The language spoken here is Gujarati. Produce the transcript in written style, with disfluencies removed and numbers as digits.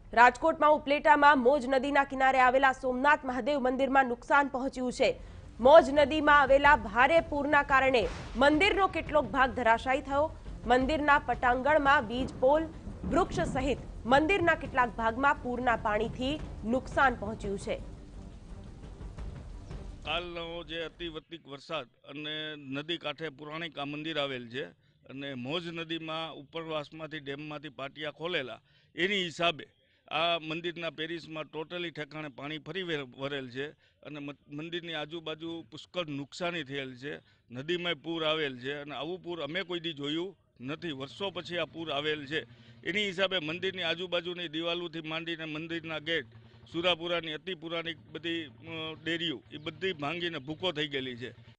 રાજકોટમાં ઉપલેટામાં મોજ નદીના કિનારે આવેલા સોમનાથ મહાદેવ મંદિરમાં નુકસાન પહોંચ્યું છે। મોજ નદીમાં આવેલા ભારે પૂરના કારણે મંદિરનો કેટલોક ભાગ ધરાશાયી થયો। મંદિરના પટાંગણમાં વીજ પોલ, વૃક્ષ સહિત મંદિરના કેટલાક ભાગમાં પૂરના પાણીથી નુકસાન પહોંચ્યું છે। કાલનો જે અતિવર્તિક વરસાદ અને નદી કાંઠે પુરાણિક આ મંદિર આવેલ છે અને મોજ નદીમાં ઉપરવાસમાંથી ડેમમાંથી પાટિયા ખોલેલા એની હિસાબે આ મંદિરના પેરિસમાં ટોટલી ઠેકાણે પાણી ફરી વરેલ છે અને મંદિરની આજુબાજુ પુષ્કળ નુકસાની થયેલ છે। નદીમાં પૂર આવેલ છે અને આવું પૂર અમે કોઈ દી જોયું નથી। વર્ષો પછી આ પૂર આવેલ છે એની હિસાબે મંદિરની આજુબાજુની દિવાલોથી માંડીને મંદિરના ગેટ, સુરાપુરાની અતિ પુરાણી બધી ડેરીઓ એ બધી ભાંગીને ભૂકો થઈ ગયેલી છે।